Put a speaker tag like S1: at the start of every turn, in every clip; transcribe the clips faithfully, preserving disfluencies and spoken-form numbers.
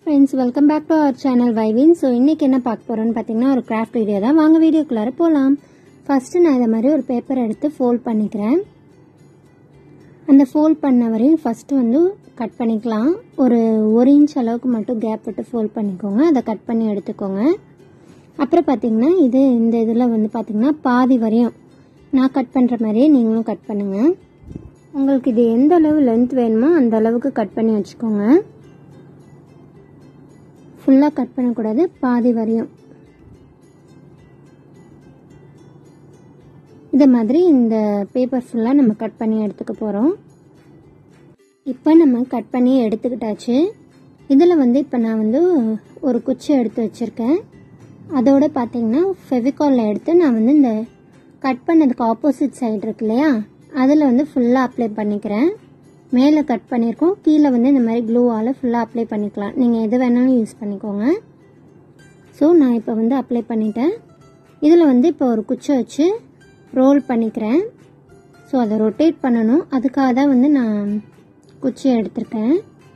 S1: Friends, welcome back to our channel Vivin. So இன்னைக்கு என்ன பார்க்க போறோம்னு பாத்தீங்கன்னா ஒரு கிராஃப்ட் வீடியோ தான். வாங்க வீடியோக்குள்ளார போலாம். ஃபர்ஸ்ட் நான் இத மாதிரி ஒரு பேப்பர் எடுத்து ஃபோல்ட் பண்ணிக்கிறேன். அந்த ஃபோல்ட் பண்ண வரையும் ஃபர்ஸ்ட் வந்து கட் பண்ணிக்கலாம். ஒரு ஒரு இன்ச் அளவுக்கு மட்டும் கேப் விட்டு ஃபோல்ட் பண்ணிக்கோங்க. அதை கட் பண்ணி எடுத்துக்கோங்க. அப்புறம் பாத்தீங்கன்னா இது இந்த இதுல வந்து பாத்தீங்கன்னா பாதி வரையும் நான் கட் பண்ற மாதிரியே நீங்களும் கட் பண்ணுங்க. உங்களுக்கு இது எந்த அளவு லென்த் வேணுமோ அந்த அளவுக்கு கட் பண்ணி வச்சுக்கோங்க. ஃபுல்லா கட் பண்ண கூடாது, பாதி வரையும். இந்த மாதிரி இந்த பேப்பர் ஃபுல்லா நம்ம கட் பண்ணி எடுத்துக்க போறோம். இப்போ நம்ம கட் பண்ணி எடுத்துக்கிட்டாச்சு. இதுல வந்து இப்போ நான் வந்து ஒரு குச்சி எடுத்து வச்சிருக்கேன். அதோட பாத்தீங்கன்னா ஃபெவிகால்ல எடுத்து நான் வந்து இந்த கட் பண்ணதுக்கு ஆப்போசிட் சைடு இருக்கு இல்லையா, அதில் வந்து ஃபுல்லாக அப்ளை பண்ணிக்கிறேன். மேலே கட் பண்ணியிருக்கோம், கீழே வந்து இந்த மாதிரி க்ளூவால் ஃபுல்லாக அப்ளை பண்ணிக்கலாம். நீங்கள் எது வேணாலும் யூஸ் பண்ணிக்கோங்க. ஸோ நான் இப்போ வந்து அப்ளை பண்ணிட்டேன். இதில் வந்து இப்போ ஒரு குச்சை வச்சு ரோல் பண்ணிக்கிறேன். ஸோ அதை ரொட்டேட் பண்ணணும், அதுக்காக தான் வந்து நான் குச்சியை எடுத்திருக்கேன்.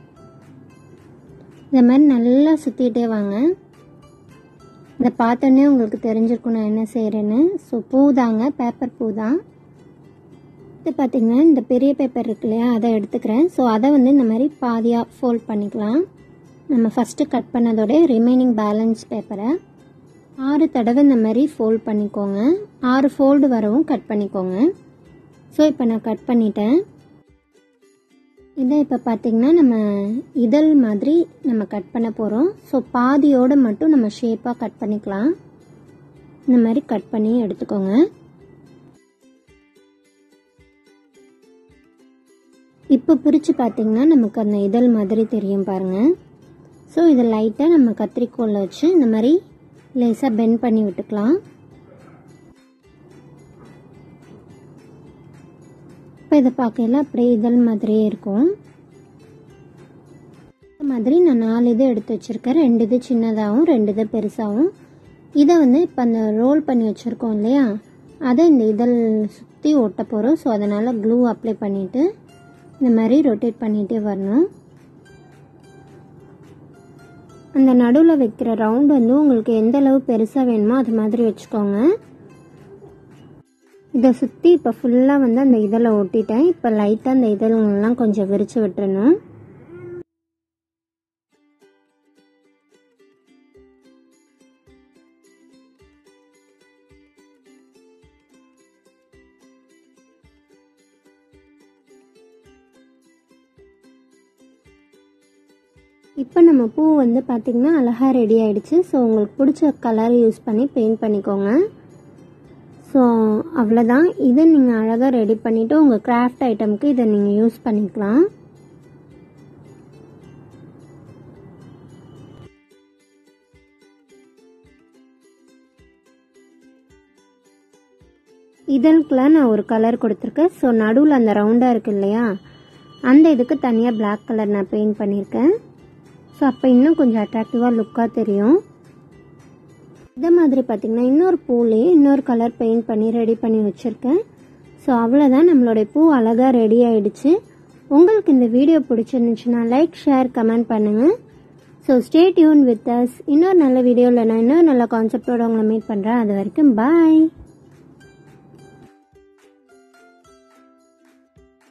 S1: இந்த மாதிரி நல்லா சுற்றிட்டே வாங்க. இதை பார்த்தோன்னே உங்களுக்கு தெரிஞ்சிருக்கும் நான் என்ன செய்கிறேன்னு. ஸோ பூ தாங்க, பேப்பர் பூ தான். இது பார்த்தீங்கன்னா இந்த பெரிய பேப்பர் இருக்கு இல்லையா, அதை எடுத்துக்கிறேன். ஸோ அதை வந்து இந்த மாதிரி பாதியாக ஃபோல்ட் பண்ணிக்கலாம். நம்ம ஃபஸ்ட்டு கட் பண்ணதோட ரிமைனிங் பேலன்ஸ் பேப்பரை ஆறு தடவை இந்த மாதிரி ஃபோல்ட் பண்ணிக்கோங்க. ஆறு ஃபோல்டு வரவும் கட் பண்ணிக்கோங்க. ஸோ இப்போ நான் கட் பண்ணிட்டேன். இதை இப்போ பார்த்தீங்கன்னா நம்ம இதழ் மாதிரி நம்ம கட் பண்ண போகிறோம். ஸோ பாதியோடு மட்டும் நம்ம ஷேப்பாக கட் பண்ணிக்கலாம். இந்த மாதிரி கட் பண்ணி எடுத்துக்கோங்க. இப்போ பிரித்து பார்த்தீங்கன்னா நமக்கு அந்த இதழ் மாதிரி தெரியும் பாருங்கள். ஸோ இதை லைட்டாக நம்ம கத்திரிக்கோலில் வச்சு இந்த மாதிரி லேசாக பெண்ட் பண்ணி விட்டுக்கலாம். இப்போ இதை பார்க்கல அப்படியே இதழ் மாதிரியே இருக்கும். இந்த மாதிரி நான் நாலு இது எடுத்து வச்சுருக்கேன். ரெண்டு இது சின்னதாகவும் ரெண்டு இது பெருசாகவும். இதை வந்து இப்போ அந்த ரோல் பண்ணி வச்சுருக்கோம் இல்லையா, அதை இந்த இதழ் சுற்றி ஒட்ட போகிறோம். ஸோ அதனால் க்ளூ அப்ளை பண்ணிவிட்டு இந்த மாதிரி ரொட்டேட் பண்ணிகிட்டே வரணும். அந்த நடுவில் வைக்கிற ரவுண்ட் வந்து உங்களுக்கு எந்த அளவு பெருசாக வேணுமோ அது மாதிரி வச்சுக்கோங்க. இதை சுற்றி இப்போ ஃபுல்லாக வந்து அந்த இதழை ஒட்டிட்டேன். இப்போ லைட்டாக அந்த இதழ்கள்லாம் கொஞ்சம் விரித்து விட்டுறணும். இப்போ நம்ம பூ வந்து பார்த்திங்கன்னா அழகாக ரெடி ஆகிடுச்சு. ஸோ உங்களுக்கு பிடிச்ச கலர் யூஸ் பண்ணி பெயிண்ட் பண்ணிக்கோங்க. ஸோ அவ்வளோதான். இதை நீங்கள் அழகாக ரெடி பண்ணிவிட்டு உங்கள் கிராஃப்ட் ஐட்டமுக்கு இதை நீங்கள் யூஸ் பண்ணிக்கலாம். இதழ்க்குலாம் நான் ஒரு கலர் கொடுத்துருக்கேன். ஸோ நடுவில் அந்த ரவுண்டாக இருக்கு இல்லையா, அந்த இதுக்கு தனியாக பிளாக் கலர் நான் பெயிண்ட் பண்ணியிருக்கேன். ஸோ அப்போ இன்னும் கொஞ்சம் அட்ராக்டிவாக லுக்காக தெரியும். இதே மாதிரி பார்த்திங்கன்னா இன்னொரு பூலேயே இன்னொரு கலர் பெயிண்ட் பண்ணி ரெடி பண்ணி வச்சுருக்கேன். ஸோ அவ்வளோதான், நம்மளுடைய பூ அழகாக ரெடி ஆகிடுச்சு. உங்களுக்கு இந்த வீடியோ பிடிச்சிருந்துச்சுன்னா லைக், ஷேர், கமெண்ட் பண்ணுங்கள். So stay tune with us. இன்னொரு நல்ல வீடியோவில் நான் இன்னொரு நல்ல கான்செப்டோடு உங்களை மீட் பண்ணுறேன். அது வரைக்கும் பாய்.